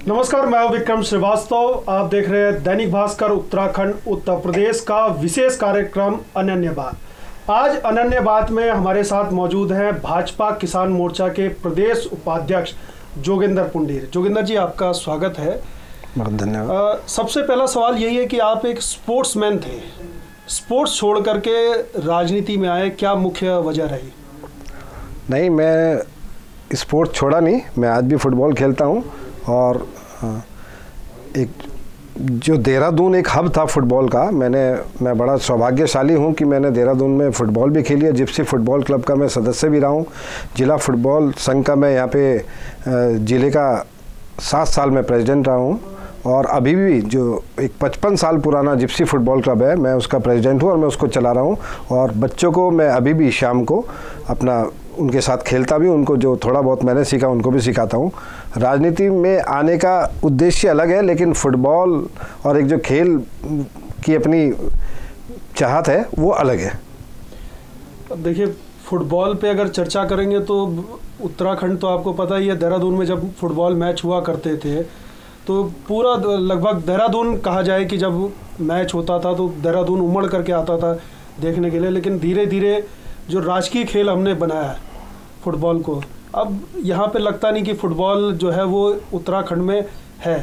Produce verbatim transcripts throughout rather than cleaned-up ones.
नमस्कार, मैं हूं विक्रम श्रीवास्तव। आप देख रहे हैं दैनिक भास्कर उत्तराखंड उत्तर प्रदेश का विशेष कार्यक्रम अनन्य बात। आज अनन्य बात में हमारे साथ मौजूद हैं भाजपा किसान मोर्चा के प्रदेश उपाध्यक्ष जोगिंदर पुंडीर। जोगिंदर जी, आपका स्वागत है। बहुत धन्यवाद। सबसे पहला सवाल यही है कि आप एक स्पोर्ट्समैन थे, स्पोर्ट्स छोड़ करके राजनीति में आए, क्या मुख्य वजह रही? नहीं, मैं स्पोर्ट्स छोड़ा नहीं, मैं आज भी फुटबॉल खेलता हूँ। और एक जो देहरादून एक हब था फुटबॉल का, मैंने मैं बड़ा सौभाग्यशाली हूँ कि मैंने देहरादून में फ़ुटबॉल भी खेली है। जिप्सी फुटबॉल क्लब का मैं सदस्य भी रहा हूँ। जिला फुटबॉल संघ का मैं यहाँ पे ज़िले का सात साल में प्रेसिडेंट रहा हूँ। और अभी भी जो एक पचपन साल पुराना जिप्सी फुटबॉल क्लब है, मैं उसका प्रेसिडेंट हूँ और मैं उसको चला रहा हूँ। और बच्चों को मैं अभी भी शाम को अपना उनके साथ खेलता भी, उनको जो थोड़ा बहुत मैंने सीखा उनको भी सिखाता हूँ। राजनीति में आने का उद्देश्य अलग है, लेकिन फुटबॉल और एक जो खेल की अपनी चाहत है वो अलग है। अब देखिए, फुटबॉल पे अगर चर्चा करेंगे तो उत्तराखंड तो आपको पता ही है, देहरादून में जब फुटबॉल मैच हुआ करते थे तो पूरा लगभग देहरादून कहा जाए कि जब मैच होता था तो देहरादून उमड़ करके आता था देखने के लिए। लेकिन धीरे धीरे जो राजकीय खेल हमने बनाया फुटबॉल को, अब यहाँ पे लगता नहीं कि फुटबॉल जो है वो उत्तराखंड में है।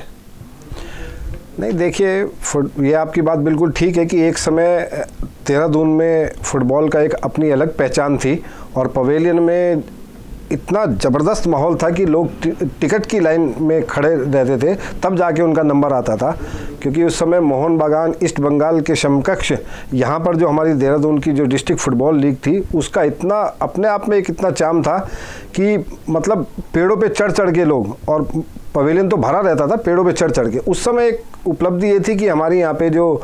नहीं, देखिए, ये आपकी बात बिल्कुल ठीक है कि एक समय देहरादून में फ़ुटबॉल का एक अपनी अलग पहचान थी और पवेलियन में इतना ज़बरदस्त माहौल था कि लोग टिकट की लाइन में खड़े रहते थे, तब जाके उनका नंबर आता था। क्योंकि उस समय मोहन बागान ईस्ट बंगाल के समकक्ष यहाँ पर जो हमारी देहरादून की जो डिस्ट्रिक्ट फुटबॉल लीग थी, उसका इतना अपने आप में एक इतना चाम था कि मतलब पेड़ों पे चढ़ चढ़ के लोग, और पवेलियन तो भरा रहता था पेड़ों पे चढ़ चढ़ के। उस समय एक उपलब्धि ये थी कि हमारी यहाँ पे जो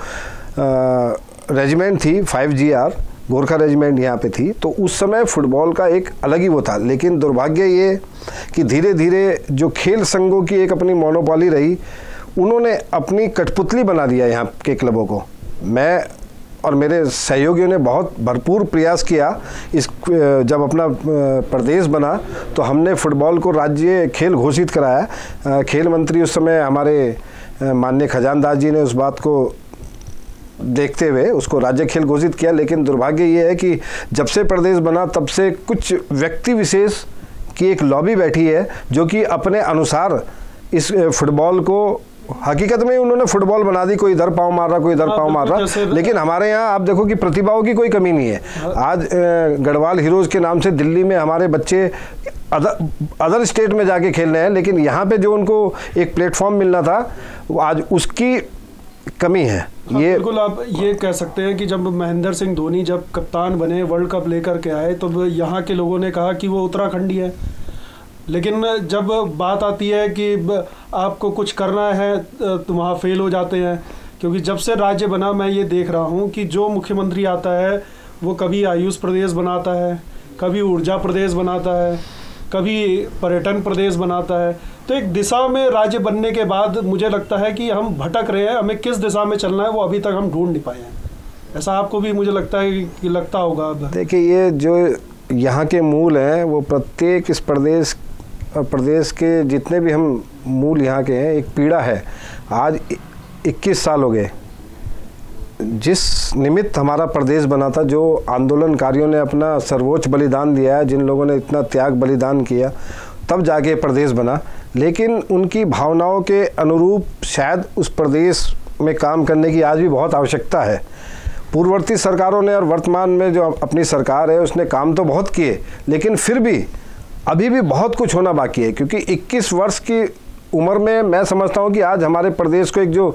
रेजिमेंट थी five G R Gorkha regiment यहाँ पे थी, तो उस समय फुटबॉल का एक अलग ही वो था। लेकिन दुर्भाग्य ये कि धीरे धीरे जो खेल संघों की एक अपनी मोनोपोली रही, उन्होंने अपनी कठपुतली बना दिया यहाँ के क्लबों को। मैं और मेरे सहयोगियों ने बहुत भरपूर प्रयास किया। इस जब अपना प्रदेश बना तो हमने फुटबॉल को राज्य खेल घोषित कराया। खेल मंत्री उस समय हमारे माननीय खजानदास जी ने उस बात को देखते हुए उसको राज्य खेल घोषित किया। लेकिन दुर्भाग्य ये है कि जब से प्रदेश बना तब से कुछ व्यक्ति विशेष की एक लॉबी बैठी है जो कि अपने अनुसार इस फुटबॉल को, हकीकत में उन्होंने फुटबॉल बना दी, कोई इधर पाँव मार रहा कोई इधर पाँव मार रहा। लेकिन हमारे यहाँ आप देखो कि प्रतिभाओं की कोई कमी नहीं है। आज गढ़वाल हीरोज के नाम से दिल्ली में हमारे बच्चे अदर अदर स्टेट में जाके खेल रहे हैं, लेकिन यहाँ पे जो उनको एक प्लेटफॉर्म मिलना था आज उसकी कमी है। हाँ, ये बिल्कुल आप ये कह सकते हैं कि जब महेंद्र सिंह धोनी जब कप्तान बने, वर्ल्ड कप लेकर के आए, तो यहाँ के लोगों ने कहा कि वो उत्तराखंडी है। लेकिन जब बात आती है कि आपको कुछ करना है तो वहाँ फेल हो जाते हैं। क्योंकि जब से राज्य बना मैं ये देख रहा हूँ कि जो मुख्यमंत्री आता है वो कभी आयुष प्रदेश बनाता है, कभी ऊर्जा प्रदेश बनाता है, कभी पर्यटन प्रदेश बनाता है। तो एक दिशा में राज्य बनने के बाद मुझे लगता है कि हम भटक रहे हैं, हमें किस दिशा में चलना है वो अभी तक हम ढूंढ नहीं पाए हैं। ऐसा आपको भी मुझे लगता है कि लगता होगा। देखिए, ये जो यहाँ के मूल हैं वो प्रत्येक इस प्रदेश और प्रदेश के जितने भी हम मूल यहाँ के हैं, एक पीड़ा है। आज इक्कीस साल हो गए जिस निमित्त हमारा प्रदेश बना था, जो आंदोलनकारियों ने अपना सर्वोच्च बलिदान दिया है, जिन लोगों ने इतना त्याग बलिदान किया, तब जाके प्रदेश बना। लेकिन उनकी भावनाओं के अनुरूप शायद उस प्रदेश में काम करने की आज भी बहुत आवश्यकता है। पूर्ववर्ती सरकारों ने और वर्तमान में जो अपनी सरकार है उसने काम तो बहुत किए, लेकिन फिर भी अभी भी बहुत कुछ होना बाकी है। क्योंकि इक्कीस वर्ष की उम्र में मैं समझता हूँ कि आज हमारे प्रदेश को एक जो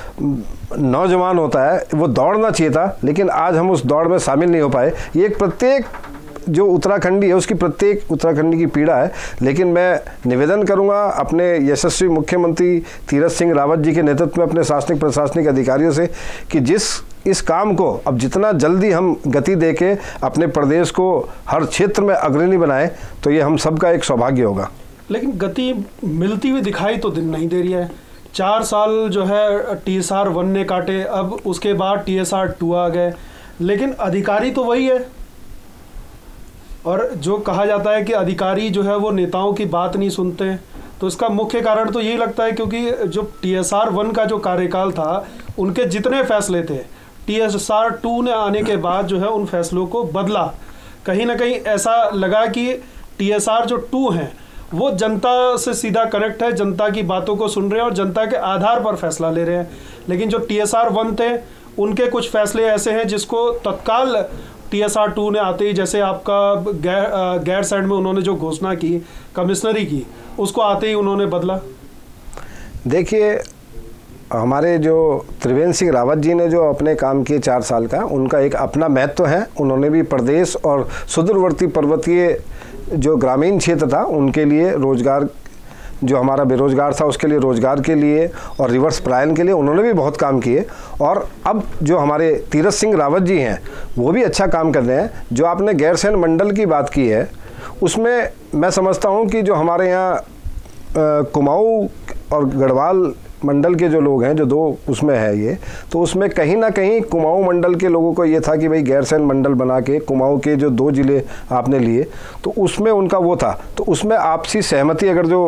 नौजवान होता है वो दौड़ना चाहिए था, लेकिन आज हम उस दौड़ में शामिल नहीं हो पाए। ये एक प्रत्येक जो उत्तराखंडी है उसकी प्रत्येक उत्तराखंडी की पीड़ा है। लेकिन मैं निवेदन करूंगा अपने यशस्वी मुख्यमंत्री तीरथ सिंह रावत जी के नेतृत्व में अपने शासनिक प्रशासनिक अधिकारियों से कि जिस इस काम को अब जितना जल्दी हम गति देके अपने प्रदेश को हर क्षेत्र में अग्रणी बनाए तो ये हम सबका एक सौभाग्य होगा। लेकिन गति मिलती हुई दिखाई तो दिन नहीं दे रही है। चार साल जो है टी एस आर वन ने काटे, अब उसके बाद टी एस आर टू आ गए, लेकिन अधिकारी तो वही है। और जो कहा जाता है कि अधिकारी जो है वो नेताओं की बात नहीं सुनते, तो इसका मुख्य कारण तो यही लगता है क्योंकि जो टी एस आर वन का जो कार्यकाल था, उनके जितने फैसले थे टी एस आर टू ने आने के बाद जो है उन फैसलों को बदला। कहीं ना कहीं ऐसा लगा कि टी एस आर जो टू हैं वो जनता से सीधा कनेक्ट है, जनता की बातों को सुन रहे हैं और जनता के आधार पर फैसला ले रहे हैं। लेकिन जो टी एस आर वन थे उनके कुछ फैसले ऐसे हैं जिसको तत्काल टी एस आर टू ने आते ही, जैसे आपका गैर गैर सैंड में उन्होंने जो घोषणा की कमिश्नरी की, उसको आते ही उन्होंने बदला। देखिए, हमारे जो त्रिवेंद्र सिंह रावत जी ने जो अपने काम किए चार साल का, उनका एक अपना महत्व है। उन्होंने भी प्रदेश और सुदूरवर्ती पर्वतीय जो ग्रामीण क्षेत्र था उनके लिए रोजगार, जो हमारा बेरोजगार था उसके लिए रोजगार के लिए और रिवर्स पलायन के लिए उन्होंने भी बहुत काम किए। और अब जो हमारे तीरथ सिंह रावत जी हैं वो भी अच्छा काम कर रहे हैं। जो आपने गैरसैंण मंडल की बात की है, उसमें मैं समझता हूँ कि जो हमारे यहाँ कुमाऊँ और गढ़वाल मंडल के जो लोग हैं, जो दो उसमें है ये, तो उसमें कहीं ना कहीं कुमाऊँ मंडल के लोगों को ये था कि भाई गैरसैंण मंडल बना के कुमाऊँ के जो दो ज़िले आपने लिए, तो उसमें उनका वो था। तो उसमें आपसी सहमति अगर जो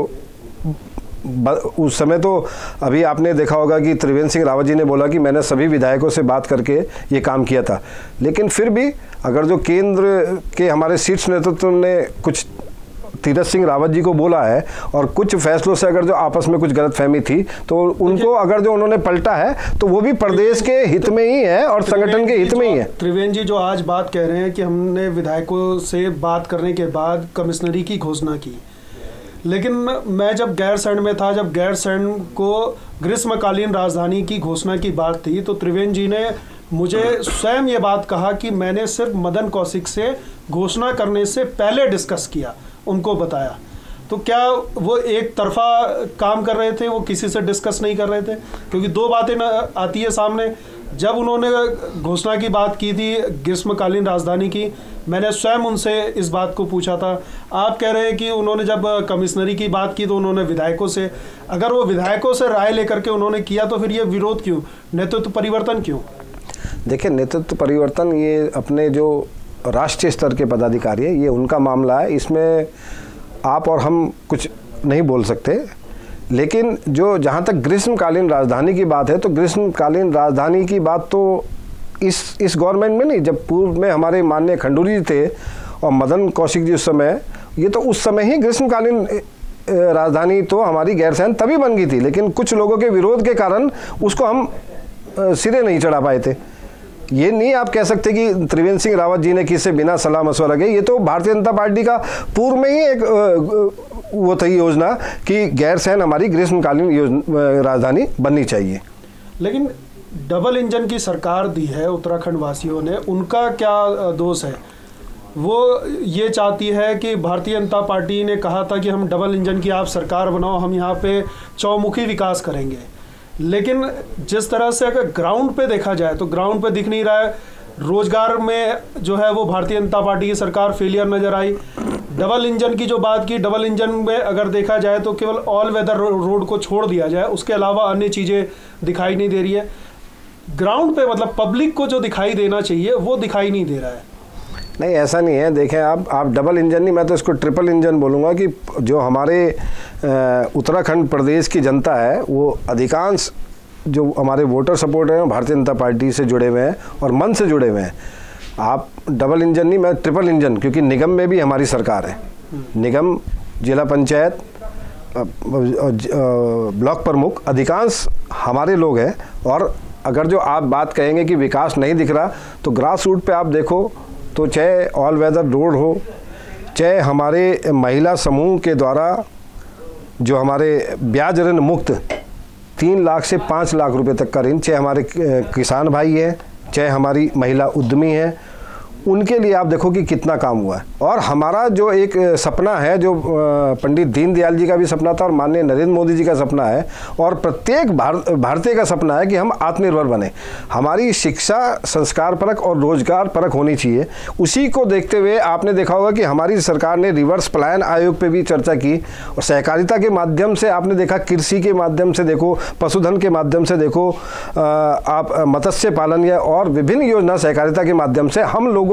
उस समय, तो अभी आपने देखा होगा कि त्रिवेंद्र सिंह रावत जी ने बोला कि मैंने सभी विधायकों से बात करके ये काम किया था। लेकिन फिर भी अगर जो केंद्र के हमारे शीर्ष नेतृत्व ने कुछ तीरथ सिंह रावत जी को बोला है और कुछ फैसलों से अगर जो आपस में कुछ गलतफहमी थी, तो उनको अगर जो उन्होंने पलटा है तो वो भी प्रदेश के हित में ही है और संगठन के हित में ही है। त्रिवेंद्र जी जो आज बात कह रहे हैं कि हमने विधायकों से बात करने के बाद कमिश्नरी की घोषणा की, लेकिन मैं जब गैरसैंण में था, जब गैरसैंण को ग्रीष्मकालीन राजधानी की घोषणा की बात थी, तो त्रिवेंद्र जी ने मुझे स्वयं ये बात कहा कि मैंने सिर्फ मदन कौशिक से घोषणा करने से पहले डिस्कस किया, उनको बताया। तो क्या वो एक तरफा काम कर रहे थे, वो किसी से डिस्कस नहीं कर रहे थे? क्योंकि दो बातें ना आती है सामने। जब उन्होंने घोषणा की बात की थी ग्रीष्मकालीन राजधानी की, मैंने स्वयं उनसे इस बात को पूछा था। आप कह रहे हैं कि उन्होंने जब कमिश्नरी की बात की तो उन्होंने विधायकों से, अगर वो विधायकों से राय लेकर के उन्होंने किया तो फिर ये विरोध क्यों, नेतृत्व परिवर्तन क्यों? देखिए, नेतृत्व परिवर्तन ये अपने जो राष्ट्रीय स्तर के पदाधिकारी है, ये उनका मामला है, इसमें आप और हम कुछ नहीं बोल सकते। लेकिन जो जहाँ तक ग्रीष्मकालीन राजधानी की बात है, तो ग्रीष्मकालीन राजधानी की बात तो इस इस गवर्नमेंट में नहीं, जब पूर्व में हमारे माननीय खंडूरी जी थे और मदन कौशिक जी उस समय, ये तो उस समय ही ग्रीष्मकालीन राजधानी तो हमारी गैरसैंण तभी बन गई थी। लेकिन कुछ लोगों के विरोध के कारण उसको हम सिरे नहीं चढ़ा पाए थे। ये नहीं आप कह सकते कि त्रिवेंद्र सिंह रावत जी ने किसी बिना सलाह मशवरा के, ये तो भारतीय जनता पार्टी का पूर्व में ही एक वो थी योजना कि गैरसैंण हमारी ग्रीष्मकालीन राजधानी बननी चाहिए। लेकिन डबल इंजन की सरकार दी है उत्तराखंड वासियों ने, उनका क्या दोष है? वो ये चाहती है कि भारतीय जनता पार्टी ने कहा था कि हम डबल इंजन की आप सरकार बनाओ, हम यहाँ पे चौमुखी विकास करेंगे। लेकिन जिस तरह से अगर ग्राउंड पे देखा जाए तो ग्राउंड पे दिख नहीं रहा है। रोजगार में जो है वो भारतीय जनता पार्टी की सरकार फेलियर नज़र आई। डबल इंजन की जो बात की, डबल इंजन में अगर देखा जाए तो केवल ऑल वेदर रोड को छोड़ दिया जाए, उसके अलावा अन्य चीज़ें दिखाई नहीं दे रही है। ग्राउंड पे मतलब पब्लिक को जो दिखाई देना चाहिए वो दिखाई नहीं दे रहा है। नहीं, ऐसा नहीं है। देखें आप आप डबल इंजन नहीं, मैं तो इसको ट्रिपल इंजन बोलूँगा कि जो हमारे उत्तराखंड प्रदेश की जनता है वो अधिकांश जो हमारे वोटर सपोर्ट हैं भारतीय जनता पार्टी से जुड़े हुए हैं और मन से जुड़े हुए हैं। आप डबल इंजन नहीं, मैं ट्रिपल इंजन, क्योंकि निगम में भी हमारी सरकार है। निगम, जिला पंचायत, ब्लॉक प्रमुख, अधिकांश हमारे लोग हैं। और अगर जो आप बात कहेंगे कि विकास नहीं दिख रहा, तो ग्रास रूट पे आप देखो तो चाहे ऑल वेदर रोड हो, चाहे हमारे महिला समूह के द्वारा जो हमारे ब्याज ऋण मुक्त तीन लाख से पाँच लाख रुपए तक का ऋण, चाहे हमारे किसान भाई हैं, चाहे हमारी महिला उद्यमी हैं, उनके लिए आप देखो कि कितना काम हुआ है। और हमारा जो एक सपना है, जो पंडित दीनदयाल जी का भी सपना था और माननीय नरेंद्र मोदी जी का सपना है और प्रत्येक भारतीय का सपना है कि हम आत्मनिर्भर बने। हमारी शिक्षा संस्कार परक और रोजगार परक होनी चाहिए। उसी को देखते हुए आपने देखा होगा कि हमारी सरकार ने रिवर्स पलायन आयोग पे भी चर्चा की और सहकारिता के माध्यम से आपने देखा, कृषि के माध्यम से देखो, पशुधन के माध्यम से देखो, आप मत्स्य पालन या और विभिन्न योजना सहकारिता के माध्यम से हम लोगों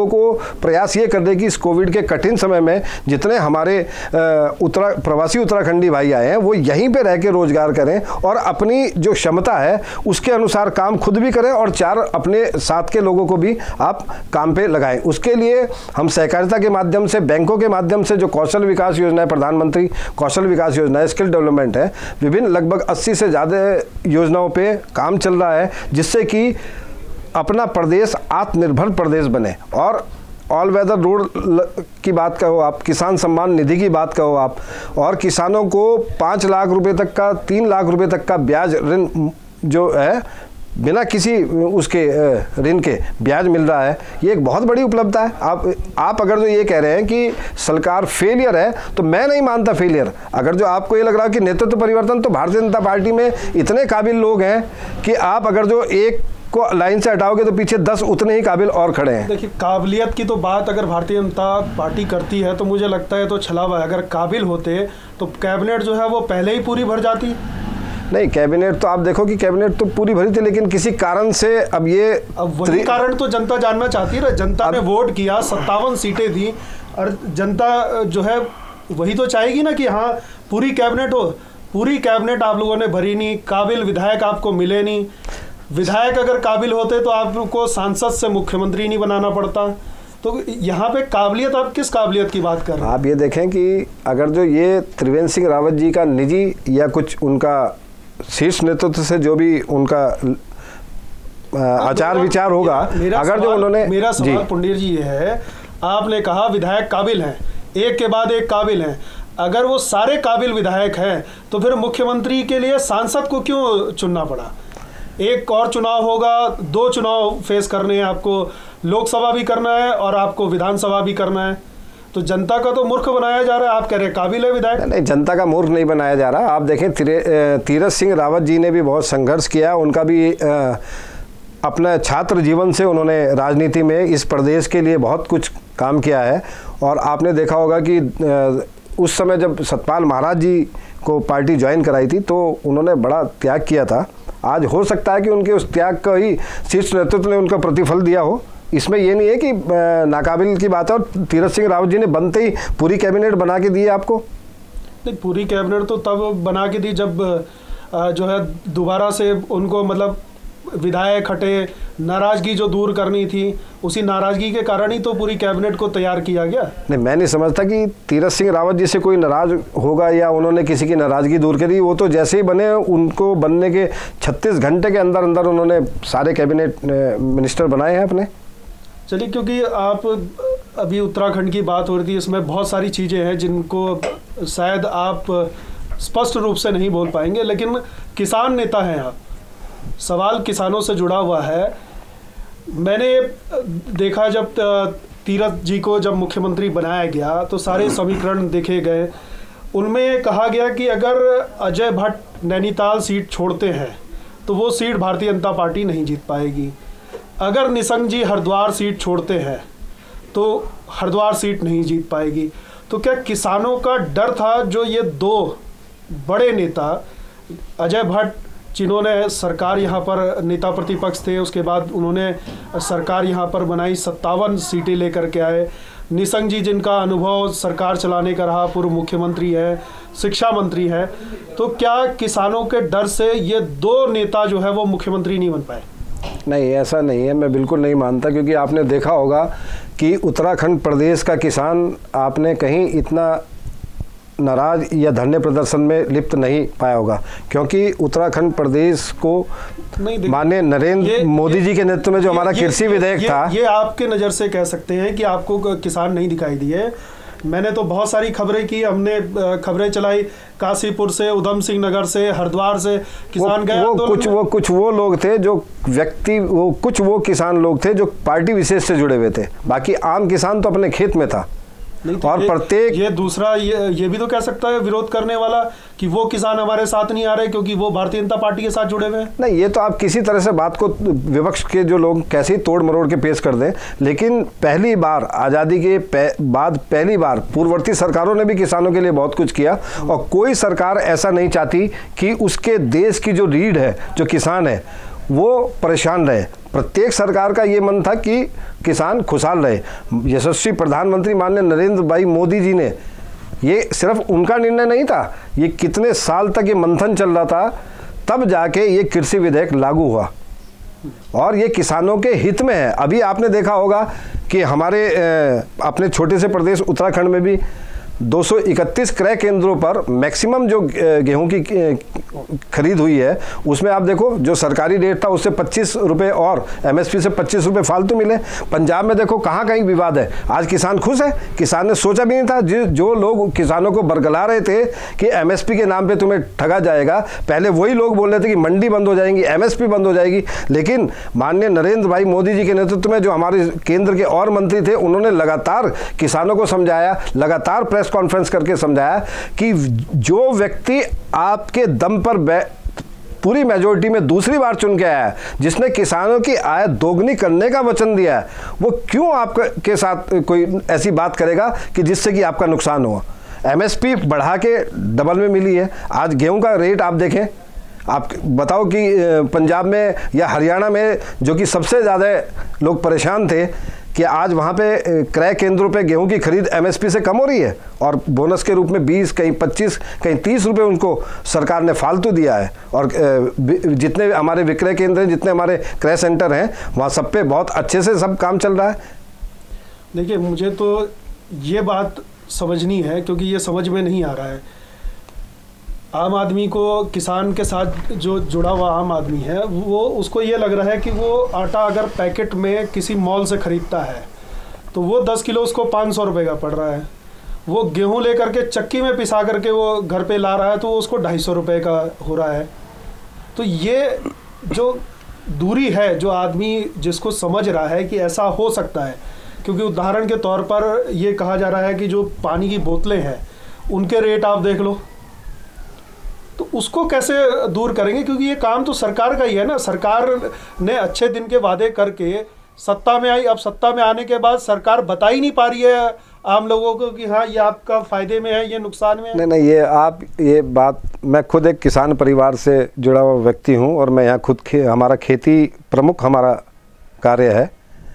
लोगों को प्रयास ये कर दे कि इस कोविड के कठिन समय में जितने हमारे उत्तरा प्रवासी उत्तराखंडी भाई आए हैं वो यहीं पे रह के रोजगार करें और अपनी जो क्षमता है उसके अनुसार काम खुद भी करें और चार अपने साथ के लोगों को भी आप काम पे लगाएं। उसके लिए हम सहकारिता के माध्यम से, बैंकों के माध्यम से जो कौशल विकास योजना है, प्रधानमंत्री कौशल विकास योजना है, स्किल डेवलपमेंट है, विभिन्न लगभग अस्सी से ज़्यादा योजनाओं पे काम चल रहा है जिससे कि अपना प्रदेश आत्मनिर्भर प्रदेश बने। और ऑल वेदर रोड की बात कहो आप, किसान सम्मान निधि की बात कहो आप, और किसानों को पाँच लाख रुपए तक का, तीन लाख रुपए तक का ब्याज ऋण जो है बिना किसी उसके ऋण के ब्याज मिल रहा है, ये एक बहुत बड़ी उपलब्धता है। आप आप अगर जो ये कह रहे हैं कि सरकार फेलियर है तो मैं नहीं मानता फेलियर। अगर जो आपको ये लग रहा है कि नेतृत्व परिवर्तन, तो भारतीय जनता पार्टी में इतने काबिल लोग हैं कि आप अगर जो एक को लाइन से हटाओगे तो पीछे दस उतने ही काबिल और खड़े हैं। देखिए, काबिलियत की तो बात अगर भारतीय जनता पार्टी करती है तो मुझे लगता है तो छलावा है। अगर काबिल होते तो कैबिनेट जो है वो पहले ही पूरी भर जाती। नहीं, कैबिनेट तो आप देखो कि कैबिनेट तो पूरी भरी थी, लेकिन किसी कारण से अब ये अब वही कारण तो जनता जानना चाहती है। जनता ने वोट किया, सत्तावन सीटें दी, और जनता जो है वही तो चाहेगी ना कि हाँ पूरी कैबिनेट हो। पूरी कैबिनेट आप लोगों ने भरी नहीं, काबिल विधायक आपको मिले नहीं। विधायक अगर काबिल होते तो आपको सांसद से मुख्यमंत्री नहीं बनाना पड़ता। तो यहाँ पे काबिलियत, आप किस काबिलियत की बात कर रहे हैं? आप ये देखें कि अगर जो ये त्रिवेंद्र सिंह रावत जी का निजी या कुछ उनका शीर्ष नेतृत्व से जो भी उनका आचार विचार होगा, अगर जो उन्होंने, मेरा सवाल पुंडीर जी ये है, आपने कहा विधायक काबिल हैं, एक के बाद एक काबिल हैं। अगर वो सारे काबिल विधायक हैं तो फिर मुख्यमंत्री के लिए सांसद को क्यों चुनना पड़ा? एक और चुनाव होगा, दो चुनाव फेस करने हैं आपको, लोकसभा भी करना है और आपको विधानसभा भी करना है। तो जनता का तो मूर्ख बनाया जा रहा है। आप कह रहे हैं काबिल है विधायक। नहीं, जनता का मूर्ख नहीं बनाया जा रहा। आप देखें तीरथ सिंह रावत जी ने भी बहुत संघर्ष किया। उनका भी आ, अपना छात्र जीवन से उन्होंने राजनीति में इस प्रदेश के लिए बहुत कुछ काम किया है। और आपने देखा होगा कि आ, उस समय जब सतपाल महाराज जी को पार्टी ज्वाइन कराई थी तो उन्होंने बड़ा त्याग किया था। आज हो सकता है कि उनके उस त्याग का ही शीर्ष नेतृत्व ने उनका प्रतिफल दिया हो। इसमें ये नहीं है कि नाकाबिल की बात है। और तीरथ सिंह रावत जी ने बनते ही पूरी कैबिनेट बना के दी आपको। नहीं, पूरी कैबिनेट तो तब बना के दी जब जो है दोबारा से उनको, मतलब विधायक हटे, नाराजगी जो दूर करनी थी, उसी नाराजगी के कारण ही तो पूरी कैबिनेट को तैयार किया गया। नहीं, मैं नहीं समझता कि तीरथ सिंह रावत जी से कोई नाराज होगा या उन्होंने किसी की नाराजगी दूर करी। वो तो जैसे ही बने, उनको बनने के छत्तीस घंटे के अंदर अंदर उन्होंने सारे कैबिनेट मिनिस्टर बनाए हैं अपने। चलिए, क्योंकि आप अभी उत्तराखंड की बात हो रही थी, इसमें बहुत सारी चीज़ें हैं जिनको शायद आप स्पष्ट रूप से नहीं बोल पाएंगे, लेकिन किसान नेता हैं आप, सवाल किसानों से जुड़ा हुआ है। मैंने देखा जब तीरथ जी को जब मुख्यमंत्री बनाया गया तो सारे समीकरण देखे गए। उनमें कहा गया कि अगर अजय भट्ट नैनीताल सीट छोड़ते हैं तो वो सीट भारतीय जनता पार्टी नहीं जीत पाएगी। अगर निशंक जी हरिद्वार सीट छोड़ते हैं तो हरिद्वार सीट नहीं जीत पाएगी। तो क्या किसानों का डर था, जो ये दो बड़े नेता अजय भट्ट जिन्होंने सरकार यहाँ पर नेता प्रतिपक्ष थे, उसके बाद उन्होंने सरकार यहाँ पर बनाई, सत्तावन सीटें लेकर के आए, निशंक जी जिनका अनुभव सरकार चलाने का रहा, पूर्व मुख्यमंत्री है, शिक्षा मंत्री है, तो क्या किसानों के डर से ये दो नेता जो है वो मुख्यमंत्री नहीं बन पाए? नहीं, ऐसा नहीं है, मैं बिल्कुल नहीं मानता। क्योंकि आपने देखा होगा कि उत्तराखंड प्रदेश का किसान आपने कहीं इतना नाराज या धरने प्रदर्शन में लिप्त नहीं पाया होगा, क्योंकि उत्तराखंड प्रदेश को माननीय नरेंद्र मोदी जी के नेतृत्व में जो हमारा कृषि विधेयक था, ये आपके नज़र से कह सकते हैं कि आपको किसान नहीं दिखाई दिए। मैंने तो बहुत सारी खबरें की, हमने खबरें चलाई काशीपुर से, उधम सिंह नगर से, हरिद्वार से किसान गए। वो कुछ वो कुछ वो लोग थे जो व्यक्ति वो कुछ वो किसान लोग थे जो पार्टी विशेष से जुड़े हुए थे, बाकी आम किसान तो अपने खेत में था। तो और ये, प्रत्येक ये दूसरा ये ये भी तो कह सकता है विरोध करने वाला कि वो किसान हमारे साथ नहीं आ रहे क्योंकि वो भारतीय जनता पार्टी के साथ जुड़े हुए हैं। नहीं, ये तो आप किसी तरह से बात को विपक्ष के जो लोग कैसे ही तोड़ मरोड़ के पेश कर दें, लेकिन पहली बार आज़ादी के बाद पहली बार पूर्ववर्ती सरकारों ने भी किसानों के लिए बहुत कुछ किया, और कोई सरकार ऐसा नहीं चाहती कि उसके देश की जो रीढ़ है, जो किसान है, वो परेशान रहे। प्रत्येक सरकार का ये मन था कि किसान खुशहाल रहे। यशस्वी प्रधानमंत्री माननीय नरेंद्र भाई मोदी जी ने, ये सिर्फ उनका निर्णय नहीं था, ये कितने साल तक ये मंथन चल रहा था, तब जाके ये कृषि विधेयक लागू हुआ और ये किसानों के हित में है। अभी आपने देखा होगा कि हमारे अपने छोटे से प्रदेश उत्तराखंड में भी दो सौ इकतीस क्रय केंद्रों पर मैक्सिमम जो गेहूं की खरीद हुई है, उसमें आप देखो जो सरकारी रेट था उससे पच्चीस रुपए और एमएसपी से पच्चीस रुपए फालतू मिले। पंजाब में देखो कहाँ कहीं विवाद है, आज किसान खुश है। किसान ने सोचा भी नहीं था, जो जो लोग किसानों को बरगला रहे थे कि एमएसपी के नाम पे तुम्हें ठगा जाएगा, पहले वही लोग बोल रहे थे कि मंडी बंद हो जाएंगी, एमएसपी बंद हो जाएगी। लेकिन माननीय नरेंद्र भाई मोदी जी के नेतृत्व में जो हमारे केंद्र के और मंत्री थे, उन्होंने लगातार किसानों को समझाया, लगातार प्रेस कॉन्फ्रेंस करके समझाया कि जो व्यक्ति आपके दम पर पूरी मेजोरिटी में दूसरी बार चुन के आया है, जिसने किसानों की आय दोगुनी करने का वचन दिया है, वो क्यों आपके साथ कोई ऐसी बात करेगा कि जिससे कि आपका नुकसान हो। एमएसपी बढ़ा के डबल में मिली है। आज गेहूं का रेट आप देखें, आप बताओ कि पंजाब में या हरियाणा में जो कि सबसे ज़्यादा लोग परेशान थे, कि आज वहाँ पे क्रय केंद्रों पे गेहूं की खरीद एमएसपी से कम हो रही है और बोनस के रूप में बीस, कहीं पच्चीस, कहीं तीस रुपए उनको सरकार ने फालतू दिया है। और जितने हमारे विक्रय केंद्र हैं, जितने हमारे क्रय सेंटर हैं, वहाँ सब पे बहुत अच्छे से सब काम चल रहा है। देखिए, मुझे तो ये बात समझनी है, क्योंकि ये समझ में नहीं आ रहा है। आम आदमी को, किसान के साथ जो जुड़ा हुआ आम आदमी है, वो उसको ये लग रहा है कि वो आटा अगर पैकेट में किसी मॉल से ख़रीदता है तो वो दस किलो उसको पाँच सौ रुपये का पड़ रहा है। वो गेहूं लेकर के चक्की में पिसा करके वो घर पे ला रहा है तो वो उसको ढाई सौ रुपये का हो रहा है। तो ये जो दूरी है, जो आदमी जिसको समझ रहा है कि ऐसा हो सकता है, क्योंकि उदाहरण के तौर पर ये कहा जा रहा है कि जो पानी की बोतलें हैं उनके रेट आप देख लो, तो उसको कैसे दूर करेंगे? क्योंकि ये काम तो सरकार का ही है ना। सरकार ने अच्छे दिन के वादे करके सत्ता में आई, अब सत्ता में आने के बाद सरकार बता ही नहीं पा रही है आम लोगों को कि हाँ ये आपका फायदे में है, ये नुकसान में है। नहीं नहीं, ये आप ये बात, मैं खुद एक किसान परिवार से जुड़ा हुआ व्यक्ति हूँ और मैं यहाँ खुद खे, हमारा खेती प्रमुख हमारा कार्य है।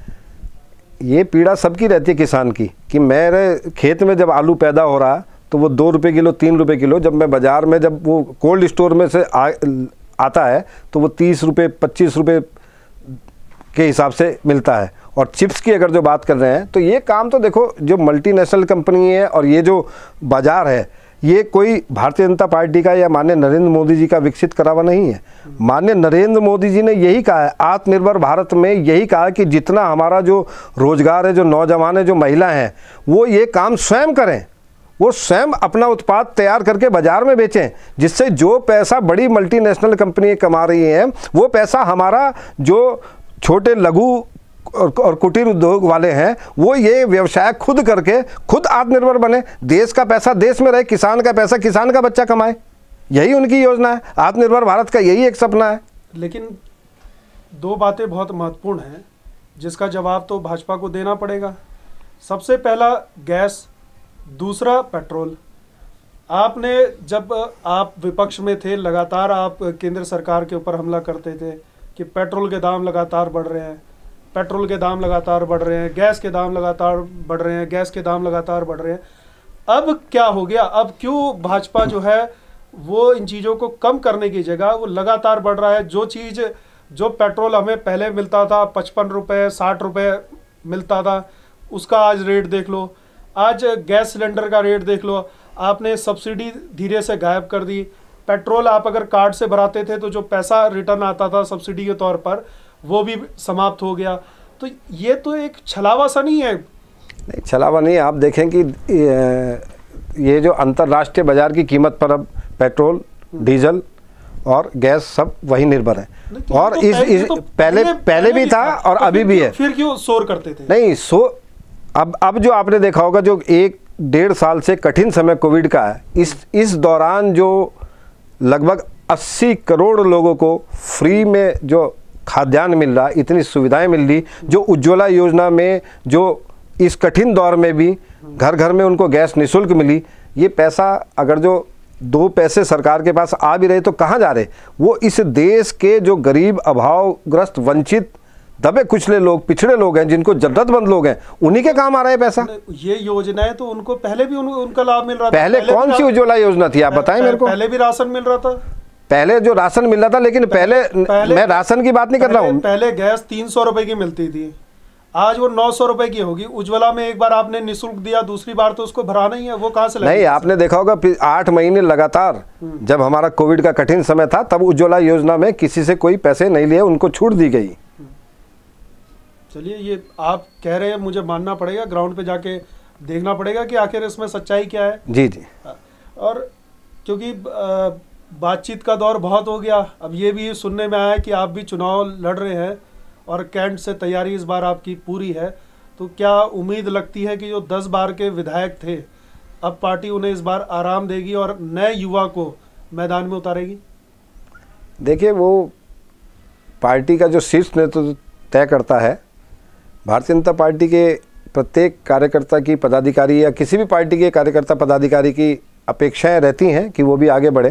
ये पीड़ा सबकी रहती है किसान की कि मेरे खेत में जब आलू पैदा हो रहा तो वो दो रुपये किलो, तीन रुपये किलो, जब मैं बाज़ार में, जब वो कोल्ड स्टोर में से आ, आता है तो वो तीस रुपये, पच्चीस रुपये के हिसाब से मिलता है। और चिप्स की अगर जो बात कर रहे हैं, तो ये काम तो देखो, जो मल्टीनेशनल कंपनी है और ये जो बाज़ार है, ये कोई भारतीय जनता पार्टी का या माननीय नरेंद्र मोदी जी का विकसित करा हुआ नहीं है। माननीय नरेंद्र मोदी जी ने यही कहा है, आत्मनिर्भर भारत में यही कहा कि जितना हमारा जो रोजगार है, जो नौजवान है, जो महिला हैं, वो ये काम स्वयं करें, वो स्वयं अपना उत्पाद तैयार करके बाजार में बेचें, जिससे जो पैसा बड़ी मल्टीनेशनल कंपनी कमा रही हैं, वो पैसा हमारा जो छोटे लघु और कुटीर उद्योग वाले हैं, वो ये व्यवसाय खुद करके खुद आत्मनिर्भर बने। देश का पैसा देश में रहे, किसान का पैसा किसान का बच्चा कमाए, यही उनकी योजना है। आत्मनिर्भर भारत का यही एक सपना है। लेकिन दो बातें बहुत महत्वपूर्ण हैं जिसका जवाब तो भाजपा को देना पड़ेगा। सबसे पहला गैस, दूसरा पेट्रोल। आपने, जब आप विपक्ष में थे, लगातार आप केंद्र सरकार के ऊपर हमला करते थे कि पेट्रोल के दाम लगातार बढ़ रहे हैं, पेट्रोल के दाम लगातार बढ़ रहे हैं, गैस के दाम लगातार बढ़ रहे हैं, गैस के दाम लगातार बढ़ रहे हैं। अब क्या हो गया? अब क्यों भाजपा जो है वो इन चीज़ों को कम करने की जगह वो लगातार बढ़ रहा है? जो चीज़, जो पेट्रोल हमें पहले मिलता था पचपन रुपये, साठ रुपये मिलता था, उसका आज रेट देख लो। आज गैस सिलेंडर का रेट देख लो। आपने सब्सिडी धीरे से गायब कर दी। पेट्रोल आप अगर कार्ड से भराते थे तो जो पैसा रिटर्न आता था सब्सिडी के तौर पर, वो भी समाप्त हो गया। तो ये तो एक छलावा सा नहीं है? नहीं, छलावा नहीं है। आप देखें कि ये जो अंतर्राष्ट्रीय बाजार की कीमत पर अब पेट्रोल, डीजल और गैस सब वही निर्भर है। और तो इस, इस तो पहले पहले, पहले भी था और अभी भी है। फिर क्यों शोर करते थे? नहीं, सो अब अब जो आपने देखा होगा, जो एक डेढ़ साल से कठिन समय कोविड का है, इस इस दौरान जो लगभग अस्सी करोड़ लोगों को फ्री में जो खाद्यान्न मिल रहा, इतनी सुविधाएं मिल रही, जो उज्ज्वला योजना में जो इस कठिन दौर में भी घर घर में उनको गैस निःशुल्क मिली, ये पैसा अगर जो दो पैसे सरकार के पास आ भी रहे तो कहाँ जा रहे? वो इस देश के जो गरीब, अभावग्रस्त, वंचित दबे कुचले लोग, पिछड़े लोग हैं, जिनको जरूरतमंद लोग हैं, उन्हीं के काम आ रहा है पैसा। ये योजनाएं तो उनको पहले भी उन, उनका लाभ मिल रहा था। पहले, पहले कौन सी उज्ज्वला योजना थी आप बताएं मेरे को? पहले भी राशन मिल रहा था। पहले जो राशन मिल रहा था, लेकिन पहले, पहले मैं राशन की बात नहीं कर रहा हूँ। पहले गैस तीन सौ रुपए की मिलती थी, आज वो नौ सौ रुपए की होगी। उज्ज्वला में एक बार आपने निःशुल्क दिया, दूसरी बार तो उसको भराना ही है, वो कहाँ से नहीं? आपने देखा होगा आठ महीने लगातार जब हमारा कोविड का कठिन समय था, तब उज्ज्वला योजना में किसी से कोई पैसे नहीं लिए, उनको छूट दी गई। चलिए, ये आप कह रहे हैं, मुझे मानना पड़ेगा, ग्राउंड पे जाके देखना पड़ेगा कि आखिर इसमें सच्चाई क्या है। जी जी। और क्योंकि बातचीत का दौर बहुत हो गया, अब ये भी सुनने में आया कि आप भी चुनाव लड़ रहे हैं और कैंट से तैयारी इस बार आपकी पूरी है, तो क्या उम्मीद लगती है कि जो दस बार के विधायक थे, अब पार्टी उन्हें इस बार आराम देगी और नए युवा को मैदान में उतारेगी? देखिए, वो पार्टी का जो शीर्ष नेतृत्व तय करता है, भारतीय जनता पार्टी के प्रत्येक कार्यकर्ता की, पदाधिकारी या किसी भी पार्टी के कार्यकर्ता पदाधिकारी की अपेक्षाएं रहती हैं कि वो भी आगे बढ़े।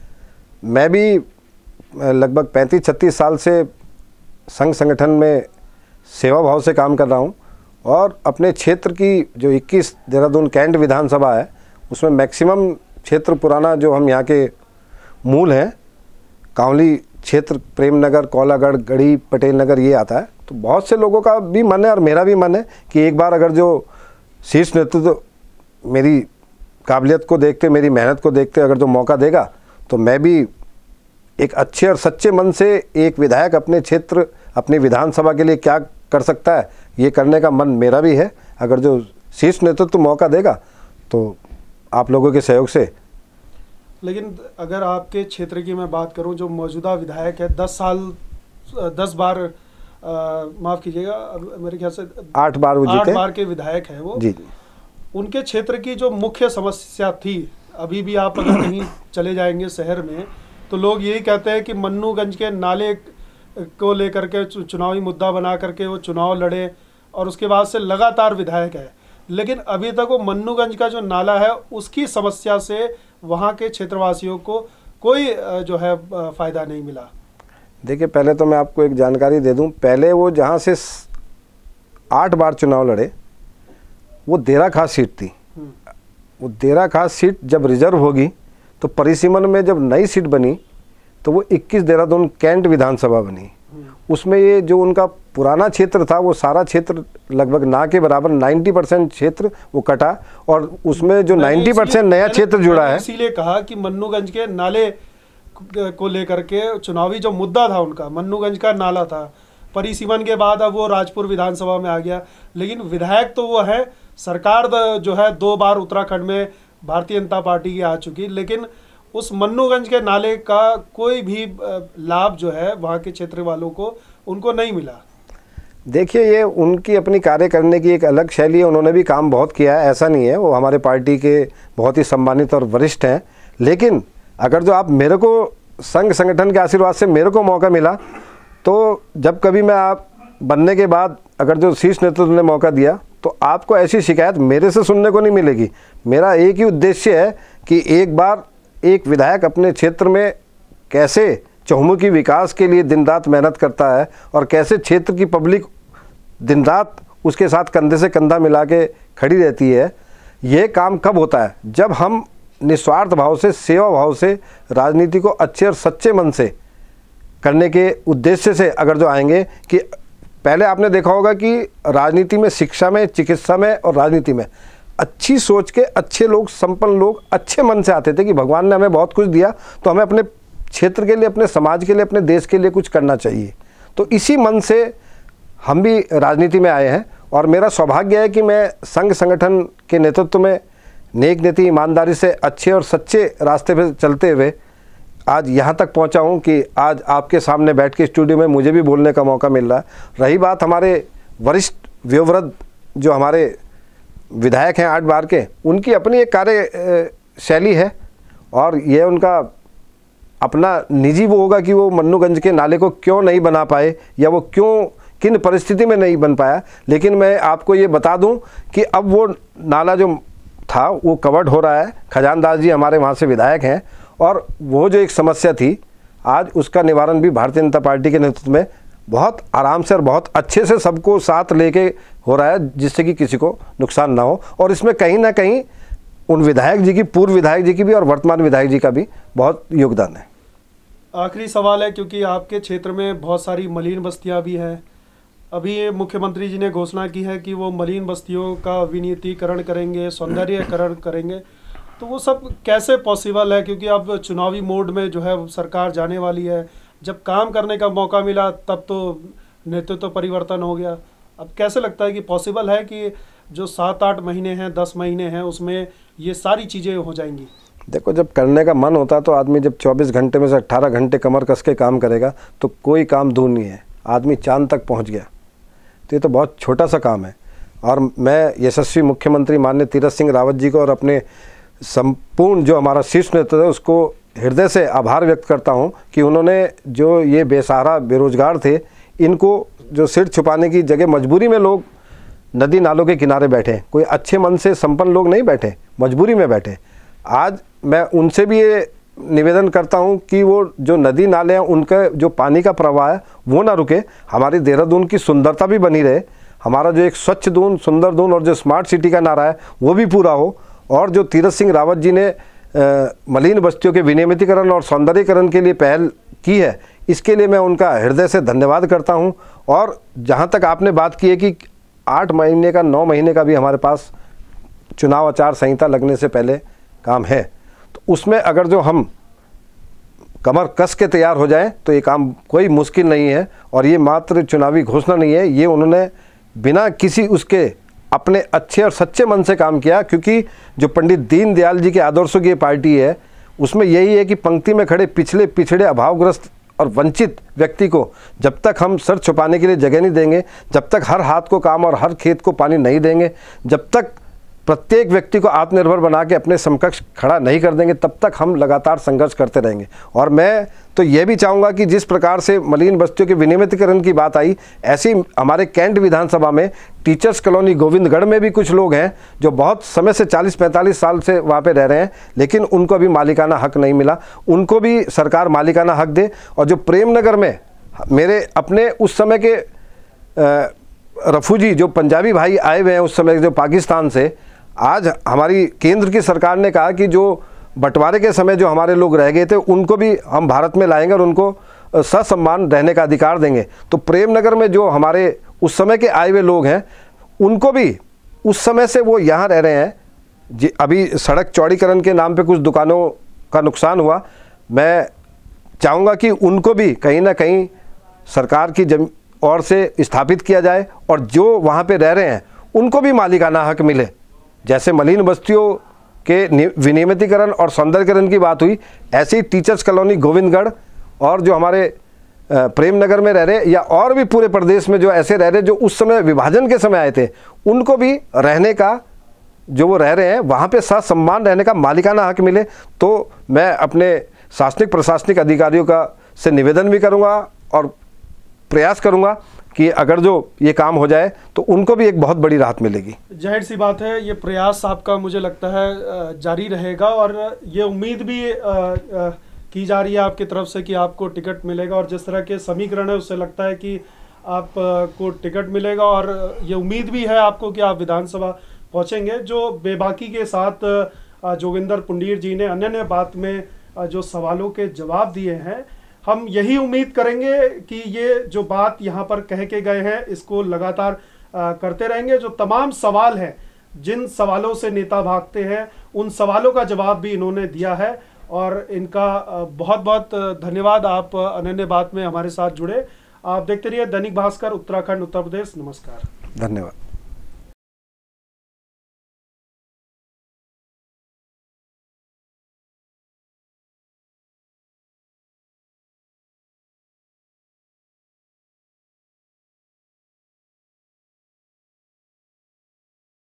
मैं भी लगभग पैंतीस छत्तीस साल से संघ संगठन में सेवा भाव से काम कर रहा हूं और अपने क्षेत्र की जो इक्कीस देहरादून कैंट विधानसभा है, उसमें मैक्सिमम क्षेत्र पुराना जो हम यहाँ के मूल हैं, कांवली क्षेत्र, प्रेमनगर, कोलागढ़, गढ़ी, पटेल नगर, ये आता है। तो बहुत से लोगों का भी मन है और मेरा भी मन है कि एक बार अगर जो शीर्ष नेतृत्व मेरी काबिलियत को देखते, मेरी मेहनत को देखते अगर जो मौका देगा, तो मैं भी एक अच्छे और सच्चे मन से एक विधायक अपने क्षेत्र, अपनी विधानसभा के लिए क्या कर सकता है, ये करने का मन मेरा भी है। अगर जो शीर्ष नेतृत्व मौका देगा तो आप लोगों के सहयोग से। लेकिन अगर आपके क्षेत्र की मैं बात करूं, जो मौजूदा विधायक है, दस साल दस बार माफ़ कीजिएगा, मेरे ख्याल से आठ बार वो जीते, आठ बार के विधायक हैं वो जी। उनके क्षेत्र की जो मुख्य समस्या थी, अभी भी आप अगर कहीं चले जाएंगे शहर में, तो लोग यही कहते हैं कि मन्नूगंज के नाले को लेकर के चुनावी मुद्दा बना करके वो चुनाव लड़े और उसके बाद से लगातार विधायक है, लेकिन अभी तक वो मन्नूगंज का जो नाला है उसकी समस्या से वहाँ के क्षेत्रवासियों को कोई जो है फ़ायदा नहीं मिला। देखिए, पहले तो मैं आपको एक जानकारी दे दूं, पहले वो जहाँ से आठ बार चुनाव लड़े, वो देरा खास सीट थी। वो देरा खास सीट जब रिजर्व होगी तो परिसीमन में जब नई सीट बनी तो वो इक्कीस देहरादून कैंट विधानसभा बनी। उसमें ये जो उनका पुराना क्षेत्र था, वो सारा क्षेत्र लगभग ना के बराबर नब्बे परसेंट क्षेत्र वो कटा और उसमें जो नब्बे परसेंट नया क्षेत्र जुड़ा है। इसीलिए कहा कि मन्नूगंज के नाले को लेकर के चुनावी जो मुद्दा था उनका, मन्नूगंज का नाला था, परिसीमन के बाद अब वो राजपुर विधानसभा में आ गया, लेकिन विधायक तो वो है। सरकार जो है दो बार उत्तराखंड में भारतीय जनता पार्टी की आ चुकी, लेकिन उस मन्नूगंज के नाले का कोई भी लाभ जो है वहाँ के क्षेत्र वालों को उनको नहीं मिला। देखिए, ये उनकी अपनी कार्य करने की एक अलग शैली है, उन्होंने भी काम बहुत किया है, ऐसा नहीं है। वो हमारे पार्टी के बहुत ही सम्मानित और वरिष्ठ हैं, लेकिन अगर जो आप मेरे को संघ संगठन के आशीर्वाद से मेरे को मौका मिला, तो जब कभी मैं आप बनने के बाद अगर जो शीर्ष नेतृत्व ने मौका दिया, तो आपको ऐसी शिकायत मेरे से सुनने को नहीं मिलेगी। मेरा एक ही उद्देश्य है कि एक बार एक विधायक अपने क्षेत्र में कैसे चहुमुखी विकास के लिए दिन रात मेहनत करता है और कैसे क्षेत्र की पब्लिक दिन रात उसके साथ कंधे से कंधा मिला के खड़ी रहती है। ये काम कब होता है? जब हम निस्वार्थ भाव से, सेवा भाव से राजनीति को अच्छे और सच्चे मन से करने के उद्देश्य से अगर जो आएंगे। कि पहले आपने देखा होगा कि राजनीति में, शिक्षा में, चिकित्सा में और राजनीति में अच्छी सोच के अच्छे लोग, संपन्न लोग अच्छे मन से आते थे कि भगवान ने हमें बहुत कुछ दिया, तो हमें अपने क्षेत्र के लिए, अपने समाज के लिए, अपने देश के लिए कुछ करना चाहिए। तो इसी मन से हम भी राजनीति में आए हैं और मेरा सौभाग्य है कि मैं संघ संगठन के नेतृत्व में नेक नीति, ईमानदारी से अच्छे और सच्चे रास्ते पर चलते हुए आज यहाँ तक पहुँचा हूँ कि आज आपके सामने बैठ के स्टूडियो में मुझे भी बोलने का मौका मिल रहा है। रही बात हमारे वरिष्ठ वयोवृद्ध जो हमारे विधायक हैं आठ बार के, उनकी अपनी एक कार्य शैली है और ये उनका अपना निजी वो होगा कि वो मन्नूगंज के नाले को क्यों नहीं बना पाए या वो क्यों, किन परिस्थिति में नहीं बन पाया। लेकिन मैं आपको ये बता दूं कि अब वो नाला जो था वो कवर्ड हो रहा है। खजानदास जी हमारे वहाँ से विधायक हैं और वो जो एक समस्या थी, आज उसका निवारण भी भारतीय जनता पार्टी के नेतृत्व में बहुत आराम से और बहुत अच्छे से सबको साथ लेके हो रहा है, जिससे कि किसी को नुकसान ना हो। और इसमें कहीं ना कहीं उन विधायक जी की, पूर्व विधायक जी की भी और वर्तमान विधायक जी का भी बहुत योगदान है। आखिरी सवाल है, क्योंकि आपके क्षेत्र में बहुत सारी मलिन बस्तियां भी हैं। अभी मुख्यमंत्री जी ने घोषणा की है कि वो मलिन बस्तियों का विनियतीकरण करेंगे, सौंदर्यकरण करेंगे, तो वो सब कैसे पॉसिबल है? क्योंकि अब चुनावी मोड में जो है सरकार जाने वाली है, जब काम करने का मौका मिला तब तो नेतृत्व तो परिवर्तन हो गया। अब कैसे लगता है कि पॉसिबल है कि जो सात आठ महीने हैं, दस महीने हैं, उसमें ये सारी चीज़ें हो जाएंगी? देखो, जब करने का मन होता है तो आदमी जब चौबीस घंटे में से अट्ठारह घंटे कमर कस के काम करेगा तो कोई काम दूर नहीं है। आदमी चांद तक पहुंच गया तो ये तो बहुत छोटा सा काम है। और मैं यशस्वी मुख्यमंत्री माननीय तीरथ सिंह रावत जी को और अपने संपूर्ण जो हमारा शीर्ष नेतृत्व है उसको हृदय से आभार व्यक्त करता हूं कि उन्होंने जो ये बेसहारा बेरोजगार थे, इनको जो सिर छुपाने की जगह मजबूरी में लोग नदी नालों के किनारे बैठे, कोई अच्छे मन से संपन्न लोग नहीं बैठे, मजबूरी में बैठे। आज मैं उनसे भी ये निवेदन करता हूं कि वो जो नदी नाले हैं उनका जो पानी का प्रवाह है वो ना रुके, हमारी देहरादून की सुंदरता भी बनी रहे, हमारा जो एक स्वच्छ दून, सुंदर दून और जो स्मार्ट सिटी का नारा है वो भी पूरा हो। और जो तीरथ सिंह रावत जी ने आ, मलिन बस्तियों के विनियमितीकरण और सौंदर्यीकरण के लिए पहल की है, इसके लिए मैं उनका हृदय से धन्यवाद करता हूं। और जहां तक आपने बात की है कि आठ महीने का, नौ महीने का भी हमारे पास चुनाव आचार संहिता लगने से पहले काम है, तो उसमें अगर जो हम कमर कस के तैयार हो जाएं तो ये काम कोई मुश्किल नहीं है। और ये मात्र चुनावी घोषणा नहीं है, ये उन्होंने बिना किसी उसके अपने अच्छे और सच्चे मन से काम किया। क्योंकि जो पंडित दीनदयाल जी के आदर्शों की ये पार्टी है, उसमें यही है कि पंक्ति में खड़े पिछले पिछड़े अभावग्रस्त और वंचित व्यक्ति को जब तक हम सर छुपाने के लिए जगह नहीं देंगे, जब तक हर हाथ को काम और हर खेत को पानी नहीं देंगे, जब तक प्रत्येक व्यक्ति को आत्मनिर्भर बना के अपने समकक्ष खड़ा नहीं कर देंगे, तब तक हम लगातार संघर्ष करते रहेंगे। और मैं तो ये भी चाहूँगा कि जिस प्रकार से मलिन बस्तियों के विनियमितीकरण की बात आई, ऐसी हमारे कैंट विधानसभा में टीचर्स कॉलोनी गोविंदगढ़ में भी कुछ लोग हैं जो बहुत समय से चालीस पैंतालीस साल से वहाँ पे रह रहे हैं, लेकिन उनको अभी मालिकाना हक नहीं मिला, उनको भी सरकार मालिकाना हक दे। और जो प्रेमनगर में मेरे अपने उस समय के रफूजी जो पंजाबी भाई आए हुए हैं उस समय जो पाकिस्तान से, आज हमारी केंद्र की सरकार ने कहा कि जो बंटवारे के समय जो हमारे लोग रह गए थे उनको भी हम भारत में लाएंगे और उनको ससम्मान रहने का अधिकार देंगे। तो प्रेमनगर में जो हमारे उस समय के आए हुए लोग हैं उनको भी उस समय से वो यहाँ रह रहे हैं। जी, अभी सड़क चौड़ीकरण के नाम पे कुछ दुकानों का नुकसान हुआ, मैं चाहूँगा कि उनको भी कहीं ना कहीं सरकार की जम और से स्थापित किया जाए और जो वहाँ पे रह रहे हैं उनको भी मालिकाना हक मिले। जैसे मलिन बस्तियों के विनियमितीकरण और सौंदर्यीकरण की बात हुई, ऐसी टीचर्स कॉलोनी गोविंदगढ़ और जो हमारे प्रेमनगर में रह रहे या और भी पूरे प्रदेश में जो ऐसे रह रहे जो उस समय विभाजन के समय आए थे, उनको भी रहने का जो वो रह रहे हैं वहाँ पे ससम्मान रहने का मालिकाना हक मिले। तो मैं अपने शासनिक प्रशासनिक अधिकारियों का से निवेदन भी करूँगा और प्रयास करूँगा कि अगर जो ये काम हो जाए तो उनको भी एक बहुत बड़ी राहत मिलेगी। जाहिर सी बात है, ये प्रयास आपका मुझे लगता है जारी रहेगा और ये उम्मीद भी की जा रही है आपकी तरफ से कि आपको टिकट मिलेगा। और जिस तरह के समीकरण है उससे लगता है कि आपको टिकट मिलेगा और ये उम्मीद भी है आपको कि आप विधानसभा पहुंचेंगे। जो बेबाकी के साथ जोगिंदर पुंडीर जी ने अन्य अन्य बात में जो सवालों के जवाब दिए हैं, हम यही उम्मीद करेंगे कि ये जो बात यहाँ पर कह के गए हैं इसको लगातार करते रहेंगे। जो तमाम सवाल हैं, जिन सवालों से नेता भागते हैं, उन सवालों का जवाब भी इन्होंने दिया है और इनका बहुत बहुत धन्यवाद। आप अनन्य बात में हमारे साथ जुड़े। आप देखते रहिए दैनिक भास्कर उत्तराखंड उत्तर प्रदेश। नमस्कार, धन्यवाद।